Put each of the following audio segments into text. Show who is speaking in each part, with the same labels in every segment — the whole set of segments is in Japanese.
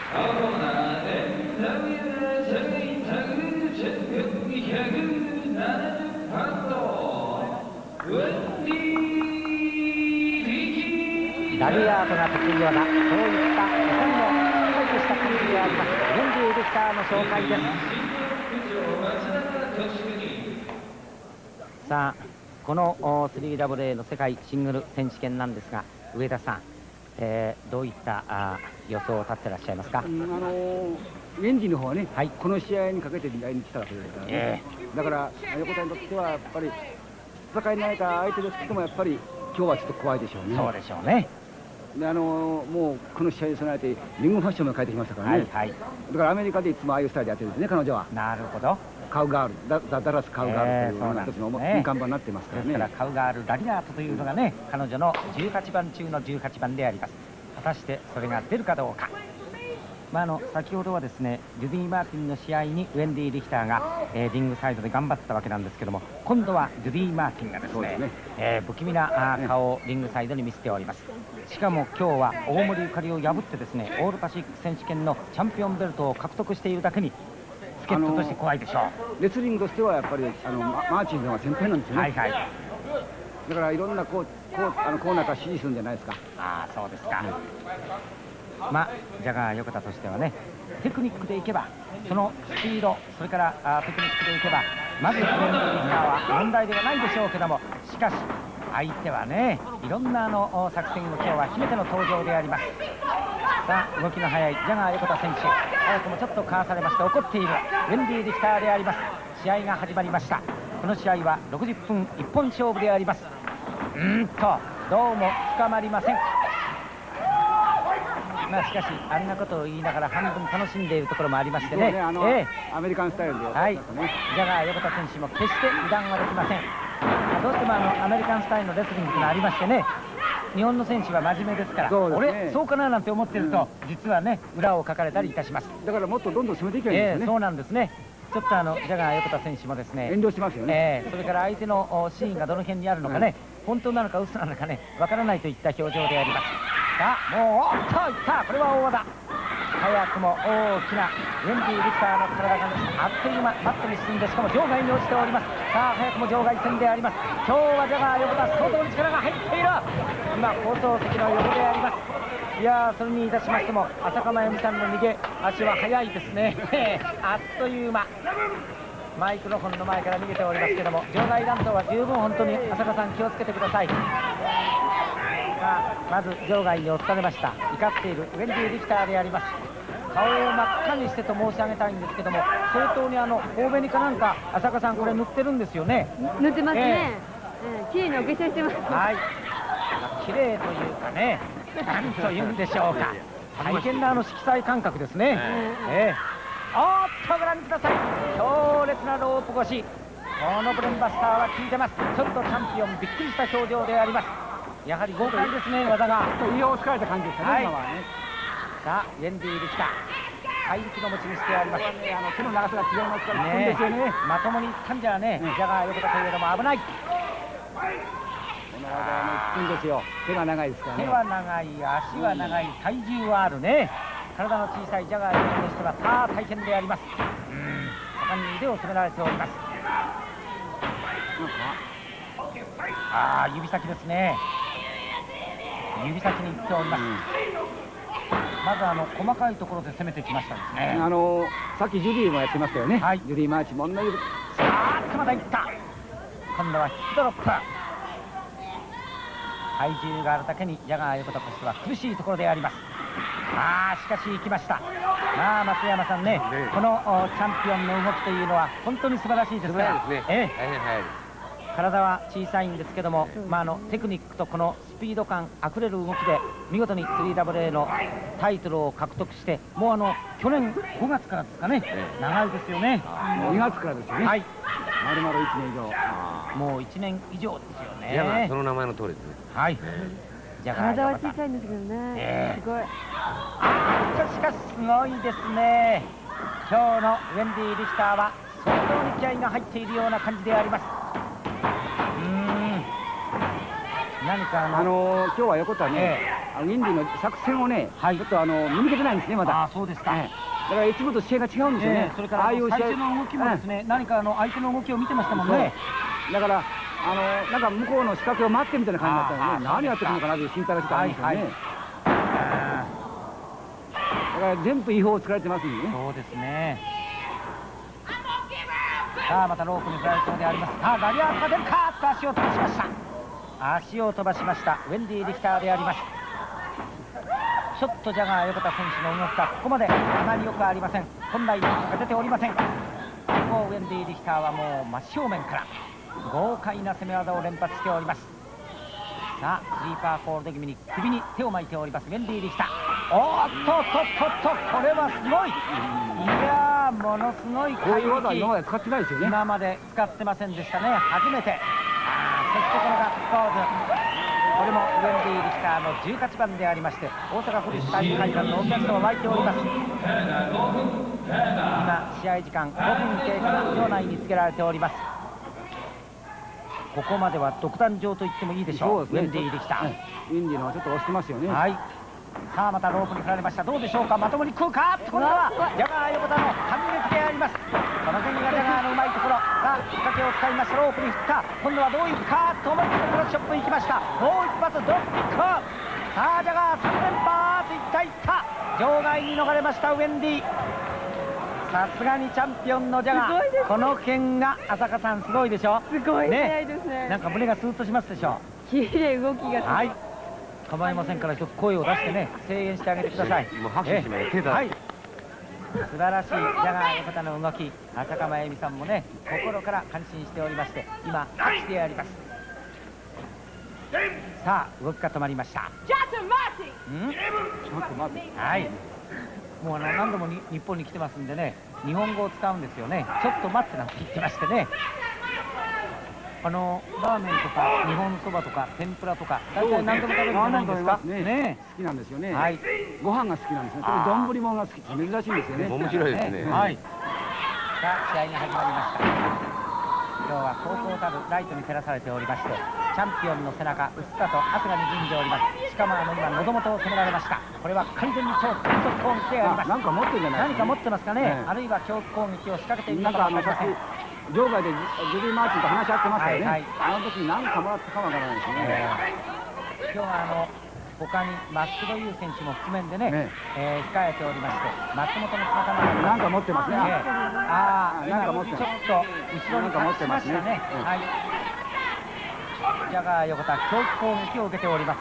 Speaker 1: ラリアートが得意技、そういった日本のしっかりとした感じでありますウェンディ・リヒターの紹介です。さあこの 3WA の世界シングル選手権なんですが、上田さん、どういった予想を立ってらっしゃいますか。
Speaker 2: ウェンディの方はね、はい、この試合にかけて来日したわけですからね、だから横田にとってはやっぱり戦いに慣れた相手ですけども、やっぱり今日はちょっと怖いでしょうね。
Speaker 1: そうでしょうね。
Speaker 2: でもうこの試合に備えてリングファッションも変えてきましたからね、はいはい、だからアメリカでいつもああいうスタイルでやってるんですね、彼女は。なるほど。カウガール、ダラスカウガールという一つの看板になってますからね。ですから
Speaker 1: カウガールラリアートというのがね、彼女の18番中の18番であります。果たしてそれが出るかどうか。先ほどはですね、ジュディ・マーティンの試合にウェンディ・リヒターが、リングサイドで頑張ったわけなんですけども、今度はジュディ・マーティンがですね、不気味な顔をリングサイドに見せております。しかも今日は大森ゆかりを破ってですね、オールパシフィック選手権のチャンピオンベルトを獲得しているだけに助っ人として怖いでしょう。
Speaker 2: レスリングとしてはやっぱりマーチンの方が先輩なんですよね。はいはい、だからいろんなコーナーから指示するんじゃないですか。
Speaker 1: ああ、そうですか。ジャガー横田としてはね、テクニックでいけばそのスピード、それからテクニックでいけばまずウェンディ・リヒターは問題ではないでしょうけども、しかし相手はね、いろんな作戦を今日は秘めての登場であります。さあ動きの速いジャガー横田選手、早くもちょっとかわされまして怒っているウェンディ・リヒターであります。試合が始まりました。この試合は60分一本勝負であります。どうも捕まりません。しかしあんなことを言いながら半分楽しんでいるところもありましてね、
Speaker 2: アメリカンスタイルでやってますね。
Speaker 1: ジャガー横田選手も決して油断はできません。どうしてもアメリカンスタイルのレスリングというのがありましてね、日本の選手は真面目ですから、俺そうかななんて思ってると、実はね裏をかかれたりいたします。
Speaker 2: だからもっとどんどん攻めていけばいいんですね。
Speaker 1: そうなんですね。ちょっとジャガー横田選手もですね、
Speaker 2: 遠慮しますよね。
Speaker 1: それから相手のシーンがどの辺にあるのかね、本当なのか嘘なのかね、わからないといった表情であります。さあもういった、これは大技。早くも大きなウェンディ・リヒターの体があっという間マットに進んで、しかも場外に落ちております。さあ早くも場外戦であります。今日はジャガー横田相当に力が入っている。今放送席の横であります。いやそれにいたしましても浅香真由美さんの逃げ足は速いですねあっという間、マイクロフォンの前から逃げておりますけども、場外乱闘は十分本当に浅香さん気をつけてください。さあまず場外に押されました。怒っているウェンディ・リヒターであります。顔を真っ赤にしてと申し上げたいんですけども、相当に頬紅かなんか浅香さんこれ塗ってるんですよね。
Speaker 3: 塗ってますね。綺麗にお化粧してます。
Speaker 1: はい、綺麗というかね、何というんでしょうか、大変な色彩感覚ですね。ご覧ください、強烈なロープ越し、このブレンバスターは効いてます。ちょっとチャンピオンびっくりした表情であります。やはり豪快ですね、技が。
Speaker 2: 胃を疲れた感じですね、今はね。
Speaker 1: さあウェンディ・リヒター、怪力の持ち主であります。
Speaker 2: 手の長さが違いますから、いいですよね。
Speaker 1: まともにいったんじゃね、ジャガー横田といえども危ない。
Speaker 2: この技は効くんですよ。手が長いですからね。
Speaker 1: 手は長い、足は長い、体重はあるね。体の小さいジャガー横田としては大変であります。盛んに腕を攻められております。指先ですね。指先に行っております。まず細かいところで攻めてきましたですね。
Speaker 2: さっきジュディもやってましたよね。ジュディ・マーチも同じ。
Speaker 1: まだいった。今度はヒップドロップ。体重があるだけにジャガー横田としては苦しいところであります。しかし行きました。松山さんね、このチャンピオンの動きというのは本当に素晴らしいですから。体は小さいんですけども、テクニックとこのスピード感あふれる動きで見事に 3WA のタイトルを獲得して、もう去年5月からですかね、長いですよね。
Speaker 2: 2月からですよね。はい、丸々1年以上。
Speaker 1: もう1年以上ですよね。
Speaker 4: いや、その名前の通りですね。
Speaker 1: はい。
Speaker 3: 体は小さいんですけどね。すごい。
Speaker 1: しかしすごいですね。今日のウェンディ・リヒターは相当に気合が入っているような感じであります。何か
Speaker 2: 今日は横田ね、 ウィンディの作戦をね、ちょっと見抜けてないんですね、まだ。
Speaker 1: そうですか。
Speaker 2: だからいつもと試合が違うんですよね。
Speaker 1: それから最初の動きもですね、何か相手の動きを見てましたもんね。
Speaker 2: だからなんか向こうの仕掛けを待ってみたいな感じだったので、何やってるのかなという心配がちょっとあるんですよね。だから全部違法を作られてますんでね。
Speaker 1: そうですね。さあまたロープに振られそうであります。さあラリアートが出るかと足を飛ばしました。足を飛ばしましたウェンディ・リヒターであります。ちょっとジャガー横田選手の動きがここまであまりよくありません。本来の動きが出ておりません。一方ウェンディ・リヒターはもう真正面から豪快な攻め技を連発しております。さあスリーパーコールド気味に首に手を巻いておりますウェンディ・リヒター。おっとこれはすごい。いやーものすごい
Speaker 2: こういう技は今まで使ってないですよね。
Speaker 1: 今まで使ってませんでしたね。初めて。そしてこのガッツポーズ、これもウェンディ・リヒターの18番でありまして、大阪府立体育会館のお客様が沸いております。今試合時間5分経過の場内につけられております。ここまでは独壇場と言ってもいいでしょう。ウェンディ・リヒター、
Speaker 2: ウェンディのはちょっと押してますよね。
Speaker 1: さあまたロープに振られました。どうでしょうか。まともに食うか。今度はジャガー横田の反撃であります。この辺がジャガーのうまいところ。さあ仕掛けを使いました。ロープに振った。今度はどういくかと思ってクロスショップ行きました。もう一発ドロップキック。さあジャガー3連発いった場外に逃れましたウェンディ。さすがにチャンピオンのジャガー、この辺が浅香さんすごいでしょ。
Speaker 3: すごい速いですね。
Speaker 1: なんか胸がスーッとしますでしょ。
Speaker 3: 綺麗動きがすごい。
Speaker 1: 構いませんから一つ声を出してね声援してあげてください。
Speaker 2: もう拍手しない手だ。
Speaker 1: 素晴らしいジャガー横田の動き、浅香真由美さんもね心から感心しておりまして今拍手であります。さあ動きが止まりました。ちょっと待て。もう何度も日本に来てますんでね日本語を使うんですよね。ちょっと待ってなんて言ってましてね、ラーメンとか日本そばとか天ぷらとか大体何でも食べるんじゃないですかね。
Speaker 2: 好きなんですよね。ご飯が好きなんですね。これ丼物が好きって珍しいんですよね。
Speaker 4: 面白いですね。
Speaker 1: さあ試合が始まりました。今日は高校タブライトに照らされておりまして、チャンピオンの背中うっすらと汗がにじんでおります。しかも今喉元を攻められました。これは完全に超連続攻撃であります。
Speaker 2: 何か持ってるんじゃないですか。
Speaker 1: 何か持ってますかね。あるいは強攻撃を仕掛けているのかもしれません。
Speaker 2: 場外でジュリー・マーチンと話し合ってましたよね。あの時に何かもらったかもわからないですね。
Speaker 1: 今日は他に松戸優選手も覆面でね、控えておりまして、松本の姿
Speaker 2: なんか持ってますね。
Speaker 1: なんか持ってます。ちょっと後ろに隠しましたね。ジャガー横田強気攻撃を受けております。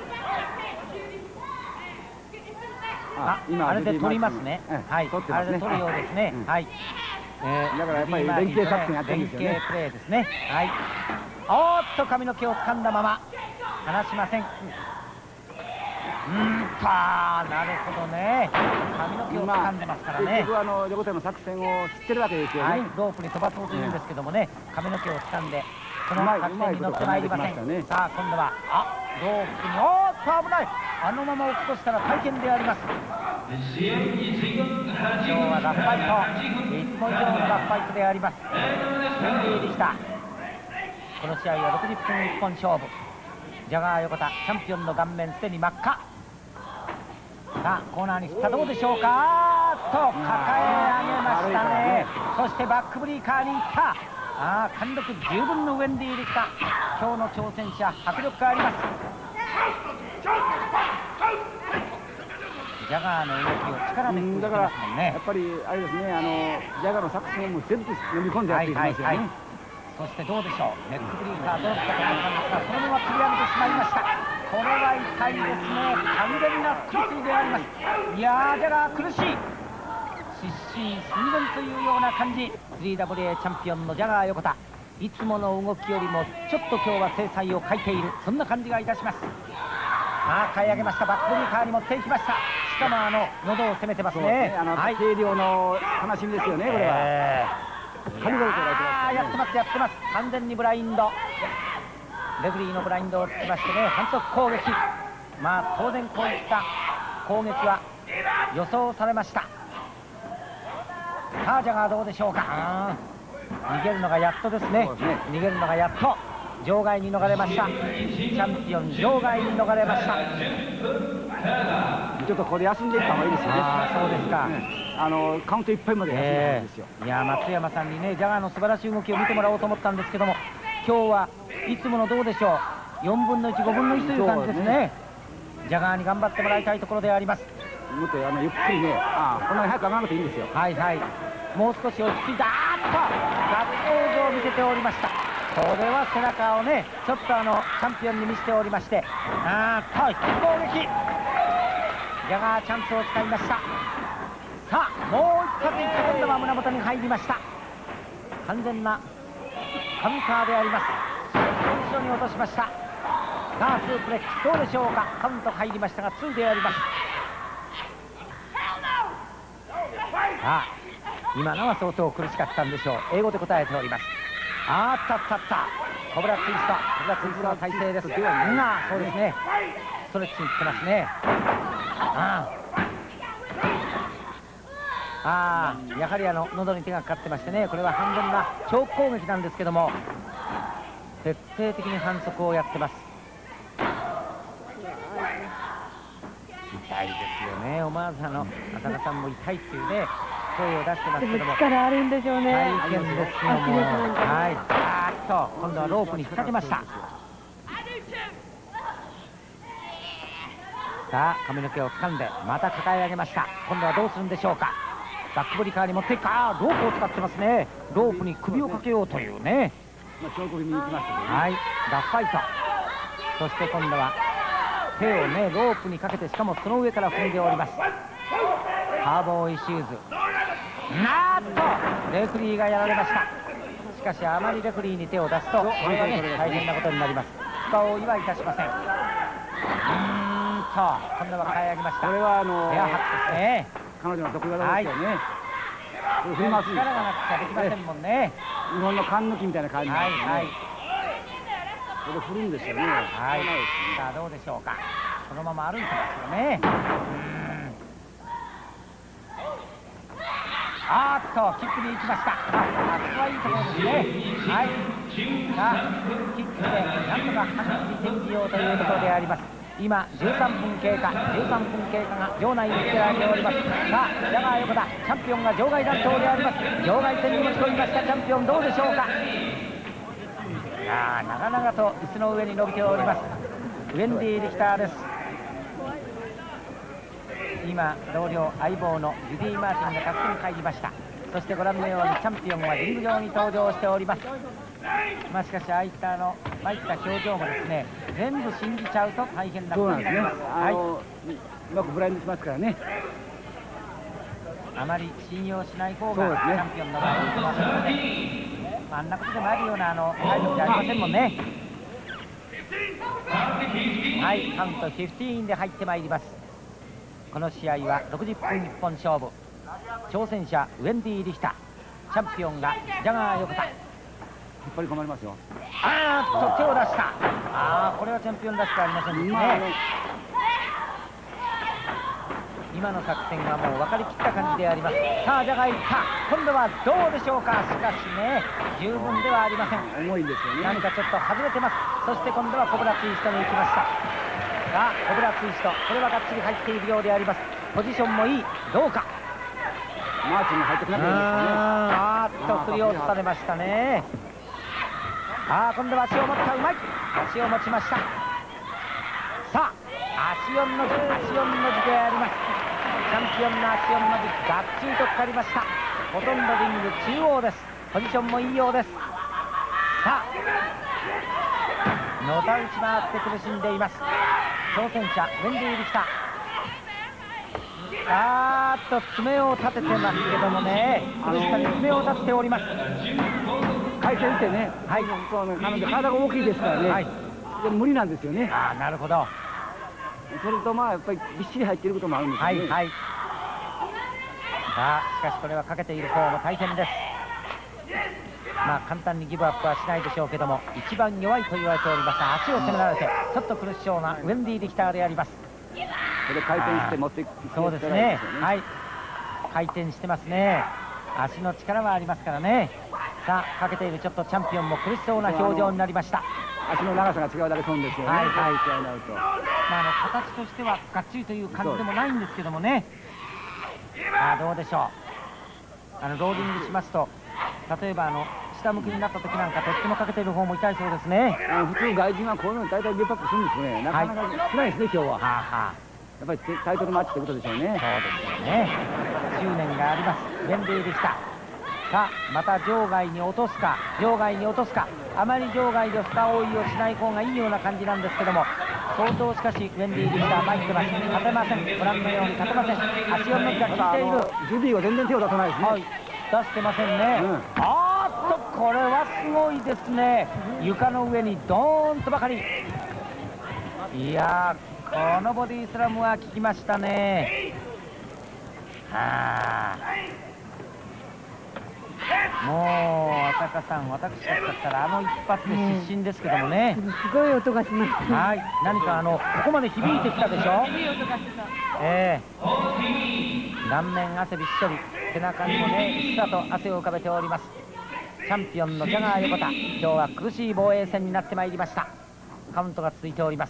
Speaker 1: あれで取りますね。あれで取るようですね。
Speaker 2: だからやっぱり連携作戦やってるんですよね。
Speaker 1: 連携プレーですね。おっと髪の毛を掴んだまま離しません。なるほどね。髪の毛を掴んでますからね。
Speaker 2: 結局横田の作戦を知ってるわけですよね。
Speaker 1: ロープに飛ばそうというんですけどもね、髪の毛を掴んでその作戦に乗ってまいりません。さあ今度はロープに危ない。あのまま落っこしたら大変であります。今日はラフファイト、いつも以上のラフファイトであります。ウェンディ・リヒター、この試合は60分一本勝負。ジャガー横田チャンピオンの顔面すでに真っ赤。さあコーナーに振った。どうでしょうか。抱え上げましたね。そしてバックブリーカーに行った。貫禄十分のウェンディ・リヒター、今日の挑戦者迫力があります。ジャガーの動きを力で
Speaker 2: だからやっぱりあれですね、ジャガーの作戦も全部飲み込んでやっていきますよね。
Speaker 1: そしてどうでしょう、ネックブリーカーどうだったと思ったんですが、そのまま釣り上げてしまいました。これは痛いですね。完全な苦しいであります。いやージャガー苦しい、失神寸前というような感じ。 3WA チャンピオンのジャガー横田、いつもの動きよりもちょっと今日は精彩を欠いている、そんな感じがいたします。買い上げました。バックブリーカーに持っていきました。しかも喉を攻めてますね。
Speaker 2: 軽量の楽しみですよね、これは。
Speaker 1: やってますやってます。完全にブラインド、レフリーのブラインドをつきましてね、反則攻撃。当然こういった攻撃は予想されました。さあジャガーどうでしょうか。逃げるのがやっとですね。逃げるのがやっと。 場外に逃れました。チャンピオン場外に逃れました。
Speaker 2: ちょっとここで休んでいった方がいいですよね。
Speaker 1: そうですか。
Speaker 2: カウントいっぱいまで休んでいいですよ。
Speaker 1: いや、松山さんにね、ジャガーの素晴らしい動きを見てもらおうと思ったんですけども、今日はいつものどうでしょう、4分の1、5分の1という感じですね。ジャガーに頑張ってもらいたいところであります。
Speaker 2: もっとゆっくりね、こんなに早く上がらなくていいんですよ。
Speaker 1: はいはい、もう少し落ち着いた。ガッツポーズを見せておりました。これは背中をね、ちょっとチャンピオンに見せておりまして、攻撃、ジャガーチャンスを使いました。さあ、もう一発いって今度は胸元に入りました。完全なカウンターであります。後ろに落としました。さあ、スープレックスどうでしょうか。カウント入りましたが2であります。さあ、今のは相当苦しかったんでしょう。英語で答えております。コブラツイストの体勢です。そうですね、ストレッチにいってますね。やはり喉に手がかかってましてね、これは完全なチョーク攻撃なんですけども、徹底的に反則をやってます。痛いですよね。思わず浅田さんも痛いっていうね声を出してますけども、
Speaker 3: 力あるんでしょうね。
Speaker 1: 大変ですよ。もう今度はロープに引っ掛けました。さあ、髪の毛を掴んでまた抱え上げました。今度はどうするんでしょうか。バックボディカーに持っていくか。ロープを使ってますね。ロープに首をかけようというね。
Speaker 2: 強行に行きましたけどね。
Speaker 1: はい、ラフファイト。そして今度は手をね、ロープにかけて、しかもその上から踏んでおります。カーボーイシューズ。レフリーがやられました。しかしあまりレフリーに手を出すとこれはね、大変なことになります。不可追いはいたしません。今度は抱え上げました。
Speaker 2: これは
Speaker 1: エアハットですね。
Speaker 2: 彼女の得意技ですよね。振ります。
Speaker 1: 力がなくちゃできませんもんね。
Speaker 2: 日本の缶抜きみたいな感じで、
Speaker 1: こ
Speaker 2: れ振るんですよね。
Speaker 1: さあ、どうでしょうか。そのまま歩いてますよね。キックに行きました。ここはいいところですね。さあ、キックでなんとか走っていってみようというところであります。今13分経過が場内につけられております。さあ、ジャガー横田チャンピオンが場外脱走であります。場外戦に持ち込みました。チャンピオンどうでしょうか。長々と椅子の上に伸びております。ウェンディ・リヒターです。今同僚相棒のジュディ・マーティンが助けに入りました。そしてご覧のようにチャンピオンはリング上に登場しております。しかしああいった参った表情もですね、全部信じちゃうと大変なことになります。
Speaker 2: うまくブラインドしますからね。
Speaker 1: あまり信用しない方がチャンピオンの場合にいますので、あんなことでもあるような体力じゃありませんもんね。カウント15で入ってまいります。この試合は60分一本勝負。挑戦者ウェンディ・リヒター、チャンピオンがジャガー横田。
Speaker 2: 引っ張り込まれますよ。
Speaker 1: 手を出した。これはチャンピオンらしくありませんですね。今の作戦はもう分かりきった感じであります。さあ、ジャガーいった。今度はどうでしょうか。しかしね、十分ではありません。
Speaker 2: 重いんですよね。
Speaker 1: 何かちょっと外れてます。そして今度はコブラツイストに行きました。さあ、コブラツイスト、これはがっちり入っているようであります。ポジションもいい。どうか。
Speaker 2: マーチンが入ってくなくていいですよね。
Speaker 1: 振り落とされましたね。今度は足を持った。うまい。足を持ちました。さあ、足4の字であります。チャンピオンの足4の字、がっちりとかかりました。ほとんどリング中央です。ポジションもいいようです。さあ、のたうち回って苦しんでいます。挑戦者ウェンディ・リヒター。爪を立ててますけどもね、苦しさに爪を立てております。
Speaker 2: 回転ってね、体が大きいですからね、無理なんですよね。
Speaker 1: なるほど。
Speaker 2: それとやっぱりびっしり入っていることもあるんですよね。
Speaker 1: さあ、しかしこれはかけている方も大変です。簡単にギブアップはしないでしょうけども、一番弱いと言われております。足を攻められてちょっと苦しそうなウェンディ・リヒターであります。
Speaker 2: これ回転して持っていく。
Speaker 1: そうですね。回転してますね。足の力はありますからね。さあ、かけているちょっとチャンピオンも苦しそうな表情になりました。
Speaker 2: 足の長さが違うだけ損ですよね。試合になると。
Speaker 1: 形としてはがっちりという感じでもないんですけどもね。どうでしょう。ローリングしますと、例えば下向きになった時なんかとってもかけている方も痛いそうですね。
Speaker 2: 普通外人はこういうの大体ゲップアップするんですよね。なかなか少ないですね、今日は。やっぱりタイトルマッチということでしょうね。
Speaker 1: そうですよね。執念がありますウェンディ・リヒター。さあまた場外に落とすか、場外に落とすか。あまり場外で蓋追いをしない方がいいような感じなんですけども、相当しかしウェンディ・リヒター参ってます。立てません。ご覧のように立てません。足4の字が効いている。
Speaker 2: ジュディは全然手を出さないですね。
Speaker 1: 出してませんね。これはすごいですね。床の上にドーンとばかり。いやー、このボディスラムは効きましたね。もう浅香さん、私たちだったら一発で失神ですけどもね。
Speaker 3: すごい音がしました。
Speaker 1: 何かここまで響いてきたでしょ。
Speaker 3: いい音がしてた。
Speaker 1: 顔面汗びっしょり、背中にもねうっすらと汗を浮かべております。チャンピオンのジャガー横田、今日は苦しい防衛戦になってまいりました。カウントが続いております。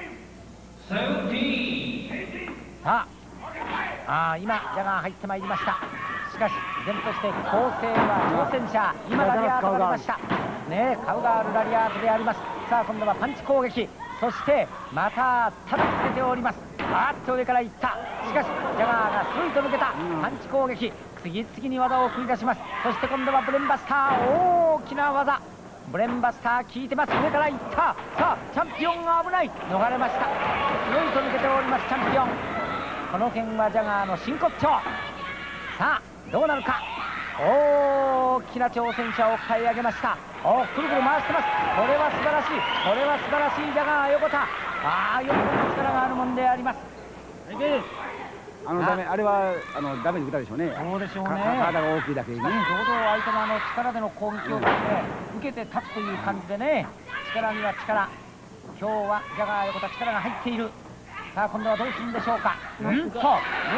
Speaker 1: さあ、今ジャガー入ってまいりました。しかし依然として構成は挑戦者、今ラリアートが出ましたね。カウガールラリアートであります。さあ今度はパンチ攻撃、そしてまた叩きつけております。上からいった。しかしジャガーがスイと抜けた。パンチ攻撃、次々に技を繰り出します。そして今度はブレンバスター、大きな技。ブレンバスター効いてます。上からいった。さあチャンピオンが危ない、逃れました。スイと抜けておりますチャンピオン。この辺はジャガーの真骨頂。さあどうなるか。大きな挑戦者を買い上げました。くるくる回してます。これは素晴らしい、これは素晴らしいジャガー横田。横の力があるもんであります。
Speaker 2: あれはダメージ受けたでしょうね。
Speaker 1: そうでしょうね。
Speaker 2: 体が大きいだけにね。
Speaker 1: ちょうど相手の力での攻撃を受けて立つという感じでね、力には力。今日はジャガー横田力が入っている。さあ今度はどうするんでしょうか。さあジャ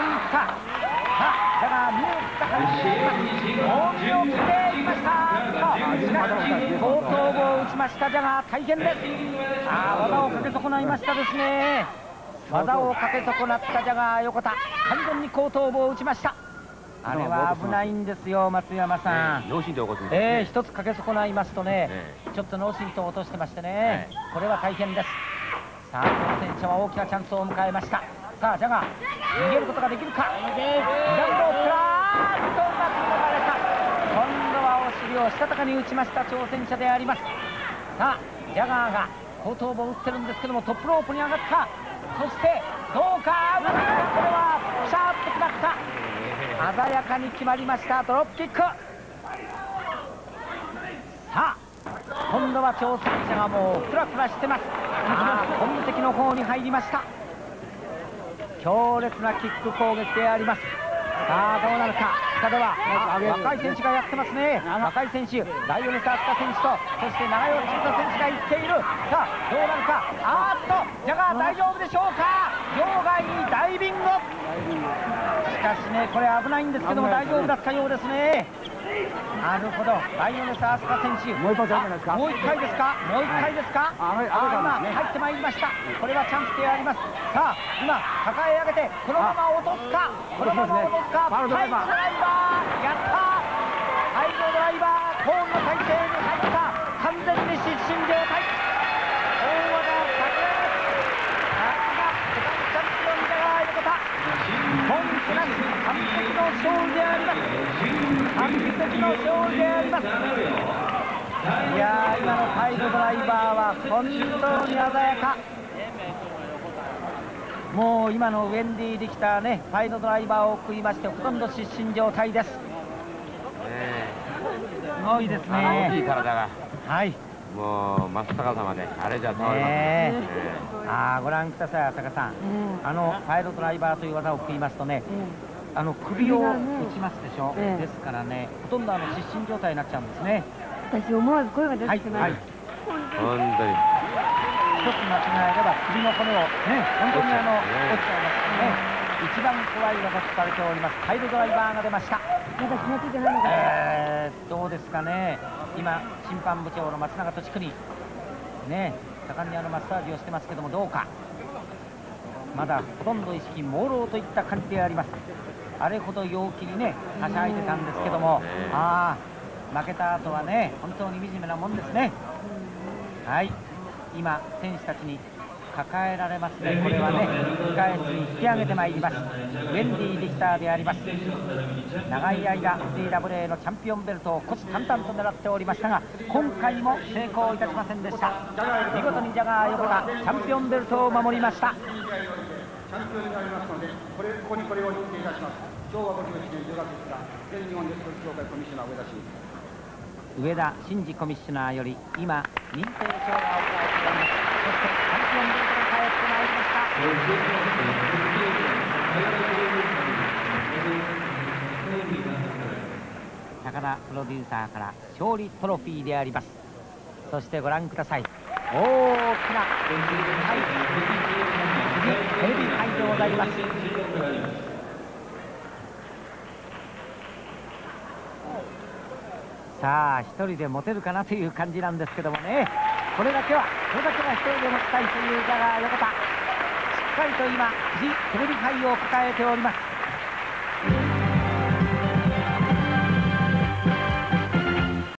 Speaker 1: ガー見送った感じでいきます。大きを切っていきました。後頭部を打ちましたジャガー、大変です。技をかけ損ないましたですね。技をかけ損なったジャガー横田、完全に後頭部を打ちました。あれは危ないんですよ松山さん。
Speaker 4: 脳震盪を起こすんです。
Speaker 1: 一つかけ損ないますとね、ちょっと脳震盪を落としてましてね、これは大変です。さあ挑戦者は大きなチャンスを迎えました。さあジャガー逃げることができるか。左ロープからうまく流れた。今度はお尻をしたたかに打ちました挑戦者であります。さあジャガーが後頭部を打ってるんですけども、トップロープに上がった。そしてどうか、これはピシャーッと決まった。鮮やかに決まりましたドロップキック。さあ今度は挑戦者がもうフラフラしてます。本部的の方に入りました。強烈なキック攻撃であります。さあどうなるか。下では若い選手がやってますね。若い選手、ライオネス・アスカ選手と、そして長与千田選手が行っている。さあどうなるか。ジャガー大丈夫でしょうか。場外にダイビング。しかしね、これ危ないんですけども大丈夫だったようですね。なるほど、ライオネス・アスカ選手、
Speaker 2: もう一発あるんじゃないですか。
Speaker 1: もう1回ですか。もう1回ですか。今入ってまいりました。これはチャンスであります。さあ今抱え上げてこのまま落とすか。このまま落とすか。パイルドライバーやった。パイルドライバーコーンの体勢に入った。完全に失神状態。大技をかけられます。さすが世界チャンピオンジャガー横田、文句なし完璧の勝利であります。完璧の勝利であります。いやー、今のパイルドライバーは本当に鮮やか。もう今のウェンディ・リキターね、パイルドライバーを食いましてほとんど失神状態です。すごいですね。
Speaker 4: 大きい体が、
Speaker 1: はい、
Speaker 4: もう真っ逆さまであれじゃ倒れますね。
Speaker 1: ご覧ください浅香さん、パイルドライバーという技を食いますとね、首を打ちますでしょ。ですからね、ほとんど失神状態になっちゃうんですね。
Speaker 3: 私思わず声が出てしまいます。
Speaker 4: 本当に
Speaker 1: 一つ間違えれば首の骨をね、本当に落ちちゃいますね。一番怖い技とされておりますパイルドライバーが出ました。
Speaker 3: まだ気がついてないのか。
Speaker 1: どうですかね。今審判部長の松永俊邦、 ね、盛んにマッサージをしてますけども、どうか。まだほとんど意識朦朧といった感じであります。あれほど陽気にねはしゃいでたんですけども、負けた後はね本当に惨めなもんですね。はい、今選手たちに抱えられますね。これはね控え室に引き上げてまいりますウェンディ・リヒターであります。長い間 CWA のチャンピオンベルトを虎視眈々と狙っておりましたが、今回も成功いたしませんでした。見事にジャガー横田チャンピオンベルトを守りました。
Speaker 2: チャンピオンになりますので、ここにこれを認定いたします。昭和51年10月5日、全日本レストル協会コミッショナー
Speaker 1: 上田真嗣コミッショナーより今認定証が行われております。そしてチャンピオンベルトが帰ってまいりました。高田プロデューサーから勝利トロフィーであります。そしてご覧ください、大きなテレビ杯でございます。さあ一人で持てるかなという感じなんですけどもね、これだけは一人で持ちたいというジャガー横田、しっかりと今テレビ杯を抱えております。